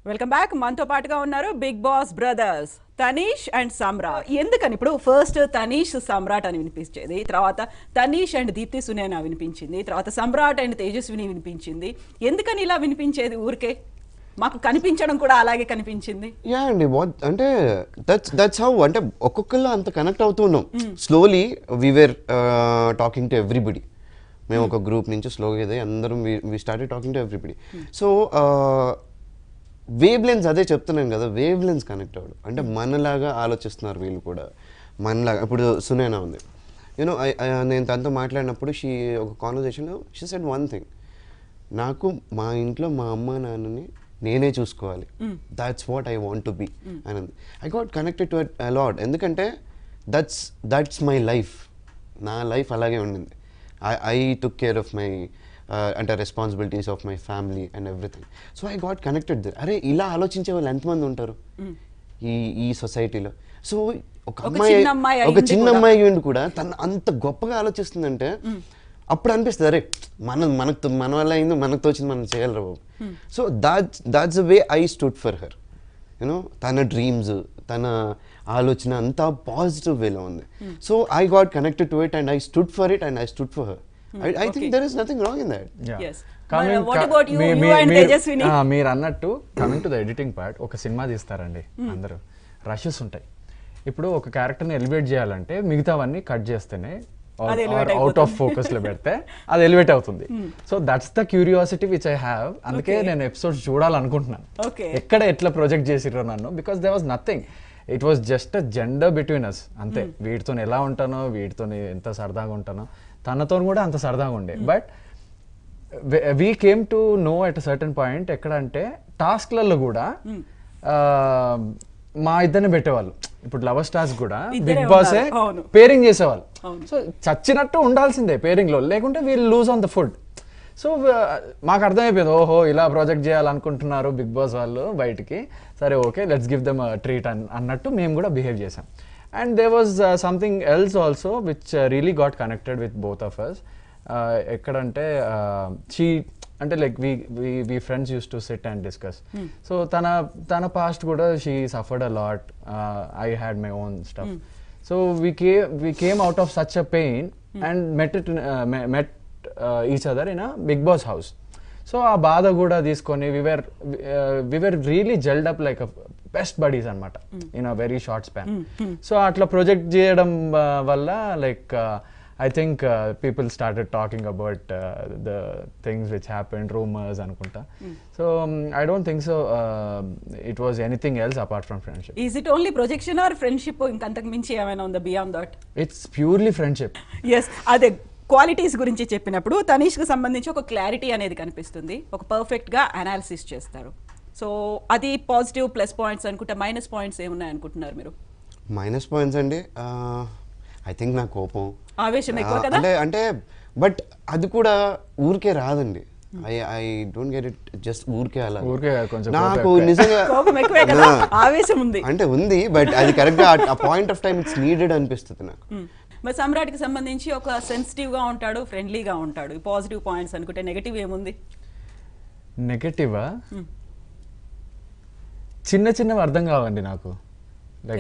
Welcome back. మనతో పాటుగా ఉన్నారు big boss brothers Tanish and Samrat. ఎందుకని ఇప్పుడు ఫస్ట్ తనీష్ సమ్రాట్ అని వినిపించేది, తర్వాత తనీష్ అండ్ దీప్తి సునేనా వినిపించింది, తర్వాత సమ్రాట్ అండ్ తేజస్విని వినిపించింది. ఎందుకని ఇలా వినిపించేది? ఊరికే మాకు కనిపించడం కూడా అలాగే కనిపించింది. యా అండి, అంటే దట్స్ హౌ, అంటే ఒక్కొక్కళ్ళు అంత కనెక్ట్ అవుతున్నాం. Slowly we are talking to everybody. మేము ఒక గ్రూప్ నుంచి స్లోగా ఏదో అందరం we started talking to everybody. So wavelength, అదే చెప్తున్నాను కదా, వేవ్ లెన్స్ కనెక్ట్ అవ్వడు. అంటే మనలాగా ఆలోచిస్తున్నారు వీళ్ళు కూడా, మనలాగా. ఇప్పుడు సునేనా ఉంది, యూనో నేను తనతో మాట్లాడినప్పుడు ఒక కాన్వర్జేషన్లో షీ సెడ్ వన్ థింగ్, నాకు మా ఇంట్లో మా అమ్మ నాన్నని నేనే చూసుకోవాలి, that's what I want to be అని. I got connected to it a lot. ఎందుకంటే దట్స్ మై లైఫ్. నా లైఫ్ అలాగే ఉండింది. I took care of my అంటే responsibilities of my family and everything. So I got connected there. అరే, ఇలా ఆలోచించే వాళ్ళు ఎంతమంది ఉంటారు ఈ సొసైటీలో? సో ఒక చిన్న అమ్మాయి ఉండి కూడా తను అంత గొప్పగా ఆలోచిస్తుందంటే అప్పుడు అనిపిస్తుంది, అరే మన వల్ల అయిందో, మనకు తోచింది మనం చేయగలరా బాబు. So that's the way I stood for her. You know తన డ్రీమ్స్, తన ఆలోచన అంతా పాజిటివ్ వేలో ఉంది. So I got connected to it and I stood for it and I stood for her. I think there is nothing wrong in that. Yes. What about you and Tejaswini? మీరు అన్నట్టు coming to the editing part, ఒక cinema తీస్తారండి, అందరూ rushes ఉంటాయి. ఇప్పుడు ఒక క్యారెక్టర్ని elevate చేయాలంటే మిగతావన్నీ కట్ చేస్తేనే, అవుట్ ఆఫ్ ఫోకస్ లో పెడితే అది ఎలివేట్ అవుతుంది. So that's the curiosity which I have. అందుకే నేను ఎపిసోడ్స్ చూడాలనుకుంటున్నాను, ఎక్కడ ఎట్లా ప్రొజెక్ట్ చేసిర్రో నన్ను. Because there was nothing, it was just a gender between us అంతే. వీటితో ఎలా ఉంటానో, వీటితో ఎంత సరదాగా ఉంటానో, తనతో కూడా అంత సరదాగా ఉండే. But we came to know at a certain point, ఎక్కడ అంటే టాస్క్లలో కూడా మా ఇద్దరిని పెట్టేవాళ్ళు. ఇప్పుడు లవర్ స్టార్స్ కూడా బిగ్ బాసే పేరింగ్ చేసేవాళ్ళు. సో చచ్చినట్టు ఉండాల్సిందే పేరింగ్ లో, లేకుంటే వీళ్ళు lose on the food. So మాకు అర్థమైపోయింది, ఓహో ఇలా ప్రాజెక్ట్ చేయాలనుకుంటున్నారు బిగ్ బాస్ వాళ్ళు బయటికి, సరే okay let's give them treat అన్నట్టు మేము కూడా బిహేవ్ చేసాం. And there was something else also which really got connected with both of us. Ekkadante she ante like we friends used to sit and discuss. So tana past kuda she suffered a lot. I had my own stuff. So we came out of such a pain and met each other in a Bigg Boss house. So aa baadha kuda teeskoni we were really gelled up like a best buddies అనమాట in a very short span. So అట్లా project చేయడం వల్ల like I think people started talking about the things which happened, rumours అనుకుంటా. So I don't think so it was anything else apart from friendship. Is it only projection or friendship? ఇంకంతకు మించి ఏమైనా ఉందా beyond that? It's purely friendship. Yes, అదే qualities గురించి చెప్పినప్పుడు తనీష్కి సంబంధించి ఒక క్లారిటీ అనేది కనిపిస్తుంది, ఒక పర్ఫెక్ట్గా అనాలిసిస్ చేస్తారు. సో అది పాజిటివ్ ప్లస్ పాయింట్స్ అనుకుంటా. మైనస్ పాయింట్స్ ఏమున్నాయి అనుకుంటున్నారు మీరు? మైనస్ పాయింట్స్ అండి, ఐ థింక్ నా కోపం, ఆవేశం ఎక్కువ కదా. అంటే బట్ అది కూడా ఊరికే రాదండి. I don't get it just ఊరికే అలా. నాకు నిజంగా ఆవేశం ఉంది అంటే ఉంది, బట్ అది కరెక్ట్ గా ఆ point of time it's needed అనిపిస్తుంది నాకు. మరి సమ్రాట్కి సంబంధించి ఒక సెన్సిటివ్ గా ఉంటాడు, ఫ్రెండ్లీగా ఉంటాడు, పాజిటివ్ పాయింట్స్ అనుకుంటే. నెగటివ్ ఏముంది? నెగటివా? చిన్నవి అర్థం కావండి నాకు. లైక్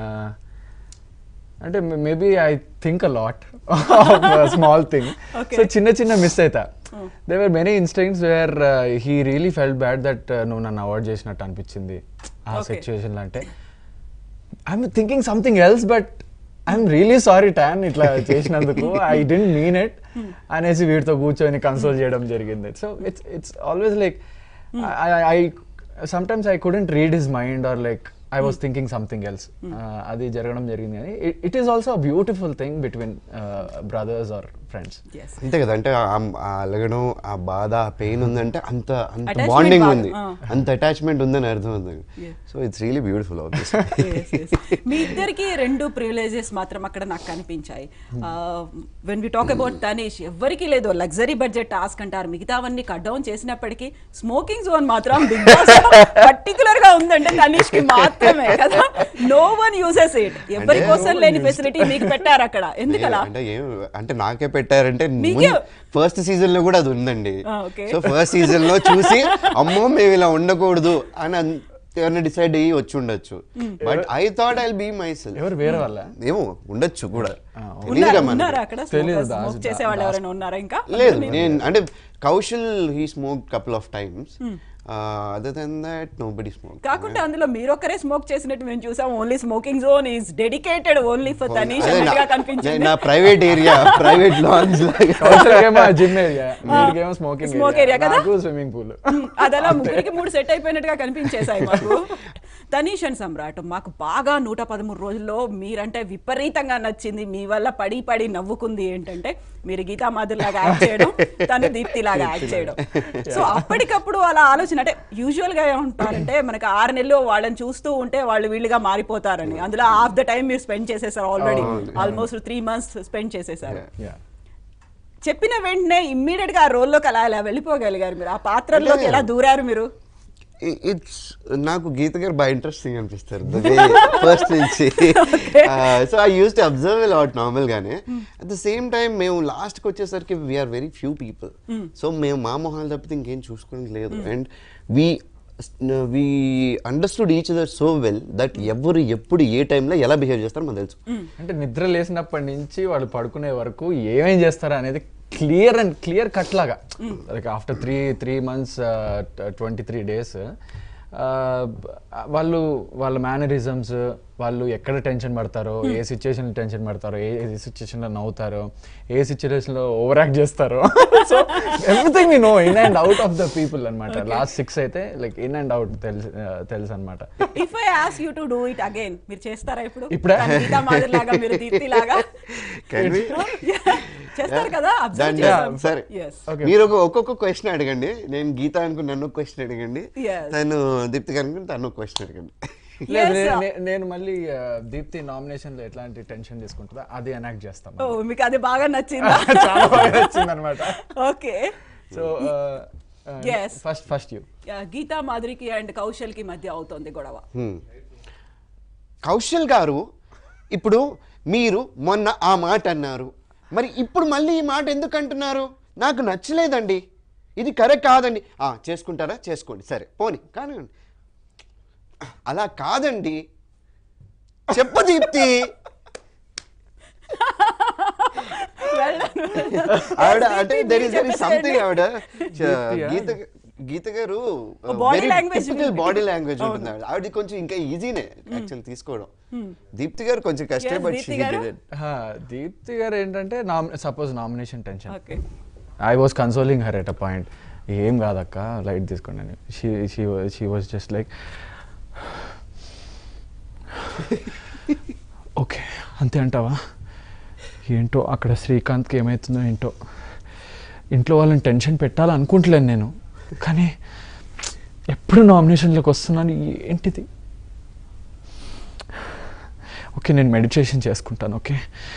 అంటే maybe I think a lot small thing. So చిన్న మిస్ అవుతా. There were many instances where he really felt bad that నువ్వు నన్ను అవాయిడ్ చేసినట్టు అనిపించింది ఆ సిచ్యువేషన్లో. అంటే I'm thinking something else, but I'm really sorry టాన్ ఇట్లా చేసినందుకు, ఐ డెంట్ మీన్ ఇట్ అనేసి వీటితో కూర్చొని కన్సోల్ చేయడం జరిగింది. So it's always like sometimes I couldn't read his mind, or like I was thinking something else. Adi jaragadam jarigindi ani. It is also a beautiful thing between brothers or friends. Yes. ante kada, ante alagadam, aa baadha, aa pain undante anta bonding undi, anta attachment undani ardham undi. So it's really beautiful obviously. Yes. మీ ఇద్దరికి రెండు privileges మాత్రం అక్కడ నాకు కనిపించాయి. when we talk about Tanish, ఎవరికి లేదు luxury budget task అంటారు, మిగతావన్నీ కట్ డౌన్ చేసినప్పటికీ స్మోకింగ్ జోన్ మాత్రం బిగ్ బాస్ పర్టికులర్ గా ఉందంటే తనీష్ కి మాత్రం అర్థమే కదా, నో వన్ యూజెస్ ఇట్. ఎవరి కోసం లేని ఫెసిలిటీ మీకు పెట్టారు అక్కడ, ఎందుకలా? అంటే నాకే పెట్టారంటే ఫస్ట్ సీజన్ లో కూడా అది ఉందండి. సో ఫస్ట్ సీజన్ లో చూసి అమ్మో మేము ఇలా ఉండకూడదు అని ఎవరైనా డిసైడ్ అయ్యి వచ్చి ఉండొచ్చు. But I thought I will be myself. ఎవరు వేరే వాళ్ళ ఏమో ఉండొచ్చు కూడా, లేదు. నేను అంటే Kaushal he smoke couple of times, other then that nobody smoke. కాకుండా అందులో మీరొక్కరే స్మోక్ చేసినట్టు మేము చూసాం. Only smoking zone is dedicated only for Tanish అన్నట్టుగా కనిపించింది. నా private area, private lounge gym area, smoke area కదా, స్విమ్మింగ్ పూల్. అదలా ముగ్గురికి 3 సెట్ అయిపోయినట్టుగా కనిపించేసాయి మాకు. తనీష్ అండ్ సమ్రాట్ మాకు బాగా 113 రోజుల్లో మీరంటే విపరీతంగా నచ్చింది, మీ వల్ల పడి పడి నవ్వుకుంది ఏంటంటే మీరు గీతా మాధురి లాగా యాక్ట్ చేయడం, తను దీప్తి లాగా యాక్ట్ చేయడం. సో అప్పటికప్పుడు అలా ఆలోచన, అంటే యూజువల్ గా ఏమంటారంటే మనకి 6 నెలలు వాళ్ళని చూస్తూ ఉంటే వాళ్ళు వీళ్ళుగా మారిపోతారని. అందులో హాఫ్ ద టైం మీరు స్పెండ్ చేసేసారు ఆల్రెడీ, ఆల్మోస్ట్ 3 months స్పెండ్ చేసేసారు. చెప్పిన వెంటనే ఇమ్మీడియట్ గా ఆ రోల్లోకి అలా ఎలా వెళ్ళిపోగలిగారు మీరు? ఆ పాత్రలోకి ఎలా దూరారు మీరు? ఇట్స్ నాకు గీత గారు బాగా ఇంట్రెస్టింగ్ అనిపిస్తారు ఫస్ట్ నుంచి. So I use to observe lot normal గానే. అట్ ద సేమ్ టైం మేము లాస్ట్కి వచ్చేసరికి we are very few people. So మేము మా మొహాలు తప్పితే ఇంకేం చూసుకోవడానికి లేదు. And we understood each other so well that ఎవరు ఎప్పుడు ఏ టైంలో ఎలా బిహేవ్ చేస్తారో మనకు తెలుసు. అంటే నిద్ర లేసినప్పటి నుంచి వాళ్ళు పడుకునే వరకు ఏమేం చేస్తారా అనేది క్లియర్ కట్ లాగా, లైక్ ఆఫ్టర్ 3 months 23 days వాళ్ళు వాళ్ళ మేనరిజమ్స్, వాళ్ళు ఎక్కడ టెన్షన్ పడతారో, ఏ సిచ్యువేషన్ టెన్షన్ పడతారో, ఏ సిచ్యువేషన్లో నవ్వుతారో, ఏ సిచ్యువేషన్లో ఓవర్ యాక్ట్ చేస్తారో, so everything we know in and out of the people అనమాట. లాస్ట్ 6 అయితే లైక్ ఇన్ అండ్ అవుట్ తెలుసు అనమాట. If I ask you to do it again మీరు చేస్తారా ఇప్పుడు? గీతా మాధురి లాగా, మీరు దీప్తి లాగా చేస్తారు కదా? సరే, మీరు ఒక్కొక్క క్వశ్చన్ అడగండి. నేను గీత అనుకుని నన్ను క్వశ్చన్ అడగండి, తను దీప్తి అనుకుని తను క్వశ్చన్ అడగండి. నేను మళ్ళీ దీప్తి నామినేషన్ లో ఎట్లాంటి టెన్షన్ తీసుకుంటుందా అది ఎనాక్ట్ చేస్తాను. మీకు అది బాగా నచ్చిందా? చాలా బాగా నచ్చింది అనమాట. Okay, so first you. Geetha మాధురికి అండ్ కౌశల్ కి మధ్య అవుతుంది గొడవ. కౌశల్ గారు, ఇప్పుడు మీరు మొన్న ఆ మాట అన్నారు, మరి ఇప్పుడు మళ్ళీ ఈ మాట ఎందుకు అంటున్నారు? నాకు నచ్చలేదండి, ఇది కరెక్ట్ కాదండి. చేసుకుంటారా, చేసుకోండి, సరే పోనీ కానివ్వండి. అలా కాదండి, చెప్పు దీప్తి. ఆవిడ అంటే దెర్ ఇస్ సంథింగ్, ఆవిడ గీత గారు బాడీ లాంగ్వేజ్ ఉంటుంది ఆవిడ కొంచెం ఇంకా ఈజీనే యాక్చువల్ తీసుకోవడం. దీప్తి గారు కొంచెం కష్టపడి, దీప్తి గారు ఏంటంటే suppose nomination tension, I was consoling her at a point, ఏం కాదక్క లైట్ తీసుకోండి అని. She was just like okay అంతే అంటావా? ఏంటో అక్కడ శ్రీకాంత్కి ఏమవుతుందో ఏంటో, ఇంట్లో వాళ్ళని టెన్షన్ పెట్టాలనుకుంటలేను నేను, కానీ ఎప్పుడు నామినేషన్లోకి వస్తున్నాను, ఏంటిది? ఓకే నేను మెడిటేషన్ చేసుకుంటాను, ఓకే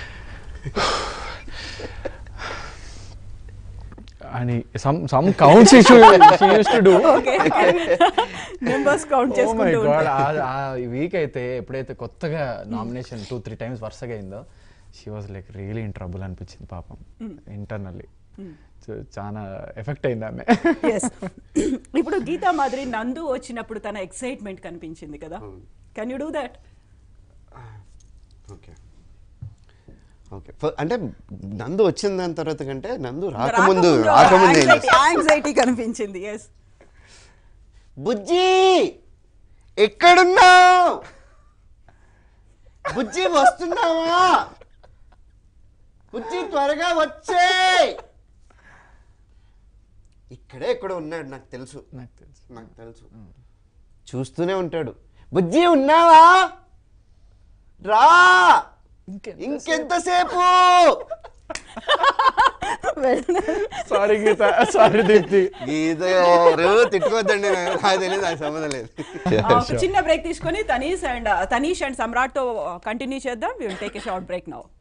అని some counts she used to do. Numbers count చేసుకుంటూ ఉంటారు. ఆ వీక్ అయితే ఎప్పుడైతే కొత్తగా నామినేషన్ 2-3 times వరుసగా అయిందో, she was like really in trouble అనిపించింది పాపం ఇంటర్నల్లీ. చాలా ఎఫెక్ట్ అయింది ఆమె. ఇప్పుడు గీతా మాధురి నందు వచ్చినప్పుడు తన ఎక్సైట్మెంట్ కనిపించింది కదా, can you do that? Okay okay, అంటే నందు వచ్చిన దాని తర్వాత కంటే నందు రాకముందు యాంగ్జైటీ కనిపించింది. ఎస్, బుజ్జి ఎక్కడున్నావు? బుజ్జి వస్తున్నావా? బుజ్జి త్వరగా వచ్చే. ఇక్కడే ఎక్కడ ఉన్నాడు, నాకు తెలుసు. చూస్తూనే ఉంటాడు. బుజ్జి ఉన్నావా? రా, ఇంకెంతసేపు? Sorry Geetha, sorry Deepthi. గీత తిట్టుకోవద్దండి, నాకు తెలియదు, నాకు సంబంధం లేదు. చిన్న బ్రేక్ తీసుకొని తనీష్ అండ్ సమ్రాట్ తో కంటిన్యూ చేద్దాం. We will take a short break now.